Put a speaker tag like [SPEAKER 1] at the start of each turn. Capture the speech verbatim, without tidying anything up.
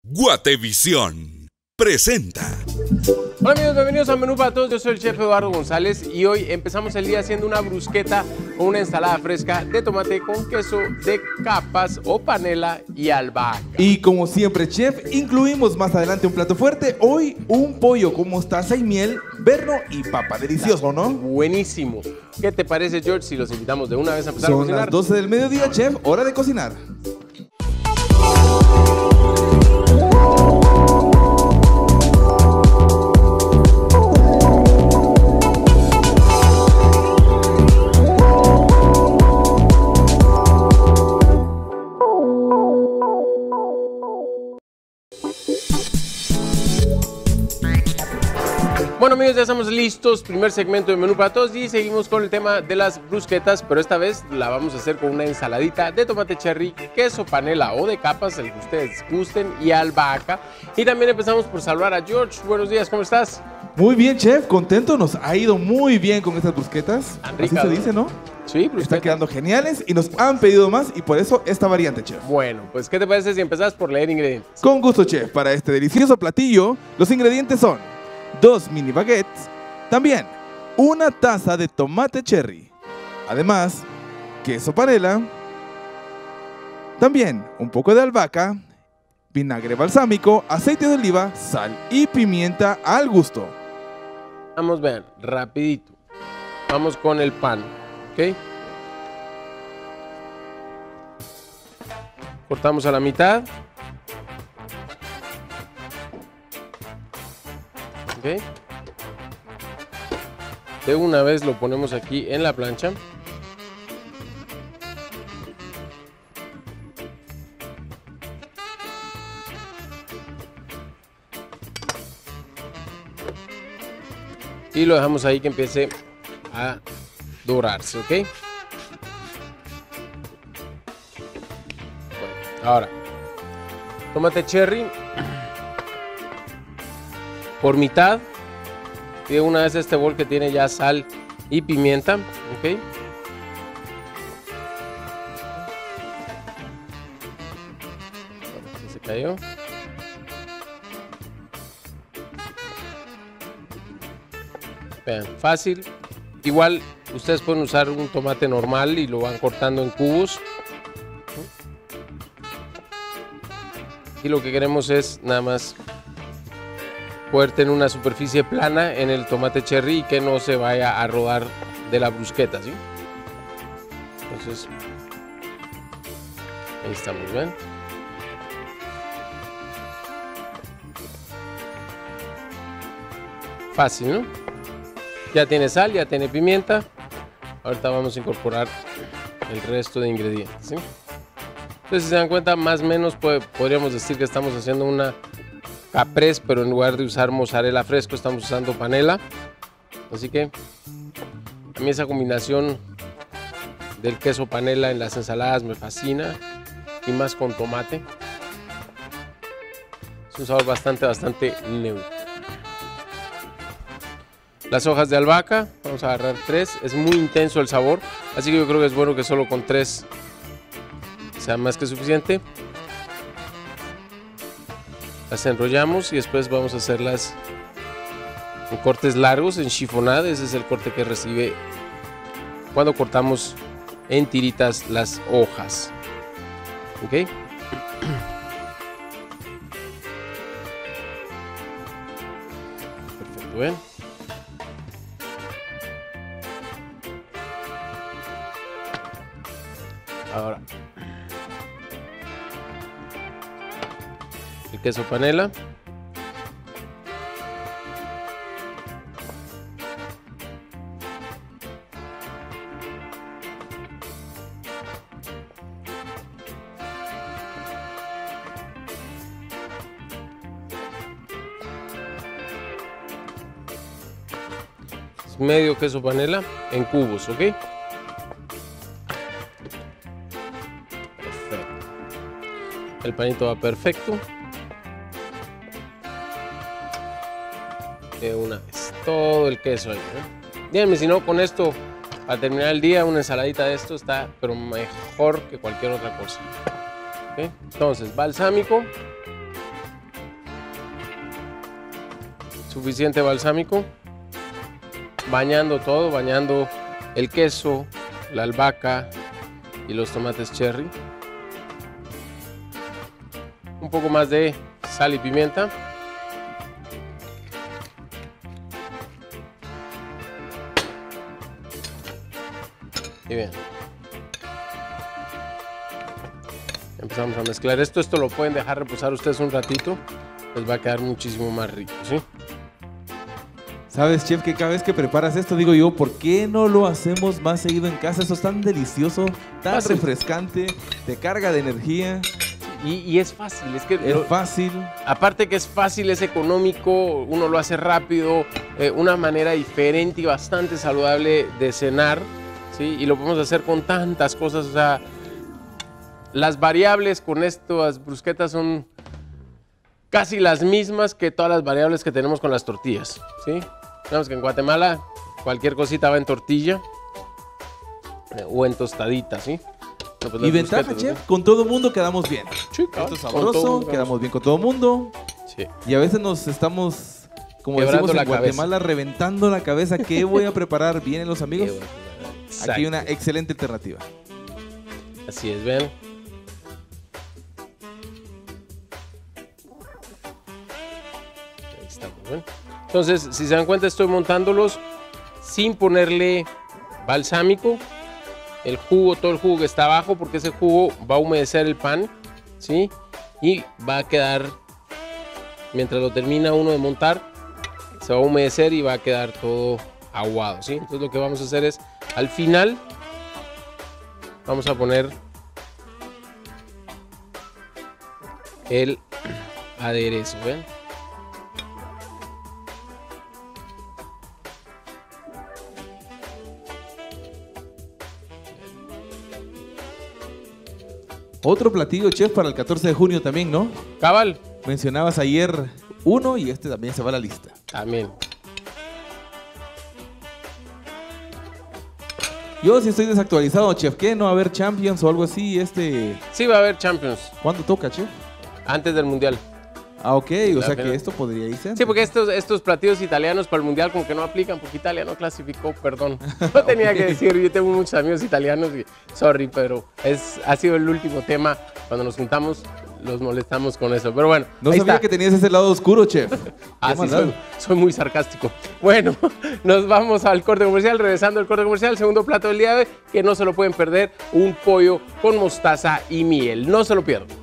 [SPEAKER 1] Guatevisión presenta.
[SPEAKER 2] Hola amigos, bienvenidos a Menú para Todos. Yo soy el chef Eduardo González y hoy empezamos el día haciendo una brusqueta con una ensalada fresca de tomate con queso de capas o panela y albahaca.
[SPEAKER 3] Y como siempre, chef, incluimos más adelante un plato fuerte. Hoy un pollo con mostaza y miel, berro y papa. Delicioso, ¿no?
[SPEAKER 2] Buenísimo. ¿Qué te parece, George, si los invitamos de una vez a empezar a
[SPEAKER 3] Son
[SPEAKER 2] cocinar?
[SPEAKER 3] las doce del mediodía, chef, hora de cocinar.
[SPEAKER 2] Bueno amigos, ya estamos listos, primer segmento de Menú para Todos y seguimos con el tema de las brusquetas, pero esta vez la vamos a hacer con una ensaladita de tomate cherry, queso panela o de capas, el que ustedes gusten, y albahaca. Y también empezamos por saludar a George. Buenos días, ¿cómo estás?
[SPEAKER 3] Muy bien, chef, contento, nos ha ido muy bien con estas brusquetas.
[SPEAKER 2] Rica,
[SPEAKER 3] así se dice, ¿no?
[SPEAKER 2] Sí, brusqueta.
[SPEAKER 3] Están quedando geniales y nos han pedido más y por eso esta variante, chef.
[SPEAKER 2] Bueno, pues ¿qué te parece si empezás por leer ingredientes?
[SPEAKER 3] Con gusto, chef. Para este delicioso platillo, los ingredientes son dos mini baguettes, también una taza de tomate cherry, además queso panela, también un poco de albahaca, vinagre balsámico, aceite de oliva, sal y pimienta al gusto.
[SPEAKER 2] Vamos, vean, rapidito. Vamos con el pan, ¿ok? Cortamos a la mitad. ¿Ok? De una vez lo ponemos aquí en la plancha. Y lo dejamos ahí que empiece a dorarse, ¿ok? Bueno, ahora, tomate cherry por mitad. Y de una vez este bol que tiene ya sal y pimienta, ¿ok? Se cayó. Vean, fácil. Igual ustedes pueden usar un tomate normal y lo van cortando en cubos. Y lo que queremos es nada más poder tener una superficie plana en el tomate cherry y que no se vaya a rodar de la brusqueta, ¿sí? Entonces, ahí estamos, ¿ven? Fácil, ¿no? Ya tiene sal, ya tiene pimienta. Ahorita vamos a incorporar el resto de ingredientes, ¿sí? Entonces, si se dan cuenta, más o menos puede, podríamos decir que estamos haciendo una caprese, pero en lugar de usar mozzarella fresco estamos usando panela. Así que a mí esa combinación del queso panela en las ensaladas me fascina, y más con tomate. Es un sabor bastante, bastante neutro. Las hojas de albahaca, vamos a agarrar tres, es muy intenso el sabor, así que yo creo que es bueno que solo con tres sea más que suficiente. Las enrollamos y después vamos a hacerlas en cortes largos, en chiffonade. Ese es el corte que recibe cuando cortamos en tiritas las hojas. ¿Ok? Perfecto, ¿ven? Ahora, el queso panela. Es medio queso panela en cubos, ¿ok? Perfecto. El panito va perfecto. De una vez, todo el queso ahí, ¿no? Díganme si no, con esto, para terminar el día, una ensaladita de esto está, pero mejor que cualquier otra cosa. ¿Okay? Entonces, balsámico. suficiente balsámico, bañando todo, bañando el queso, la albahaca y los tomates cherry. Un poco más de sal y pimienta. Y bien. Empezamos a mezclar esto. Esto lo pueden dejar reposar ustedes un ratito. Les va a quedar muchísimo más rico, ¿sí?
[SPEAKER 3] Sabes, chef, que cada vez que preparas esto, digo yo, ¿por qué no lo hacemos más seguido en casa? Eso es tan delicioso, tan
[SPEAKER 2] Más
[SPEAKER 3] refrescante, te carga de energía.
[SPEAKER 2] Y, y es fácil, es que
[SPEAKER 3] Es
[SPEAKER 2] lo-
[SPEAKER 3] fácil.
[SPEAKER 2] aparte que es fácil, es económico, uno lo hace rápido, eh, una manera diferente y bastante saludable de cenar, ¿sí? Y lo podemos hacer con tantas cosas, o sea, las variables con estas brusquetas son casi las mismas que todas las variables que tenemos con las tortillas, ¿sí? Sabemos que en Guatemala cualquier cosita va en tortilla eh, o en tostadita, ¿sí? No, pues
[SPEAKER 3] Y
[SPEAKER 2] las
[SPEAKER 3] ventaja,
[SPEAKER 2] brusquetas,
[SPEAKER 3] chef,
[SPEAKER 2] ¿no?
[SPEAKER 3] con todo mundo quedamos bien.
[SPEAKER 2] Sí,
[SPEAKER 3] Esto
[SPEAKER 2] cabal,
[SPEAKER 3] es
[SPEAKER 2] con todo
[SPEAKER 3] sabroso,
[SPEAKER 2] mundo,
[SPEAKER 3] quedamos bien con todo mundo.
[SPEAKER 2] sí.
[SPEAKER 3] Y a veces nos estamos, como
[SPEAKER 2] Quebrando
[SPEAKER 3] decimos en
[SPEAKER 2] la
[SPEAKER 3] Guatemala, reventando la cabeza. ¿Qué voy a preparar? ¿Vienen los amigos?
[SPEAKER 2] Qué bueno.
[SPEAKER 3] Aquí hay una
[SPEAKER 2] Exacto.
[SPEAKER 3] excelente alternativa.
[SPEAKER 2] Así es, ven. Ahí estamos, ¿ven? Entonces, si se dan cuenta, estoy montándolos sin ponerle balsámico. El jugo, todo el jugo que está abajo, porque ese jugo va a humedecer el pan, ¿sí? Y va a quedar, mientras lo termina uno de montar, se va a humedecer y va a quedar todo aguado, ¿sí? Entonces lo que vamos a hacer es, al final, vamos a poner el aderezo, ¿ven?
[SPEAKER 3] Otro platillo, chef, para el catorce de junio también, ¿no?
[SPEAKER 2] Cabal,
[SPEAKER 3] Mencionabas ayer uno y este también se va a la lista.
[SPEAKER 2] también.
[SPEAKER 3] Yo sí estoy desactualizado, chef. ¿Qué? ¿No va a haber Champions o algo así? Este,
[SPEAKER 2] Sí va a haber Champions
[SPEAKER 3] ¿cuándo toca, chef?
[SPEAKER 2] antes del Mundial.
[SPEAKER 3] Ah, ok. O
[SPEAKER 2] La
[SPEAKER 3] sea
[SPEAKER 2] pena.
[SPEAKER 3] que esto podría irse.
[SPEAKER 2] Sí, porque estos, estos platillos italianos para el Mundial como que no aplican porque Italia no clasificó, perdón. No tenía que decir, yo tengo muchos amigos italianos y sorry, pero es, ha sido el último tema. Cuando nos juntamos los molestamos con eso, pero bueno,
[SPEAKER 3] No
[SPEAKER 2] ahí
[SPEAKER 3] sabía
[SPEAKER 2] está.
[SPEAKER 3] que tenías ese lado oscuro, chef.
[SPEAKER 2] Ah,
[SPEAKER 3] Qué
[SPEAKER 2] sí,
[SPEAKER 3] maldad.
[SPEAKER 2] soy, soy muy sarcástico. Bueno, nos vamos al corte comercial. Regresando al corte comercial, segundo plato del día de hoy, que no se lo pueden perder, un pollo con mostaza y miel. No se lo pierdan.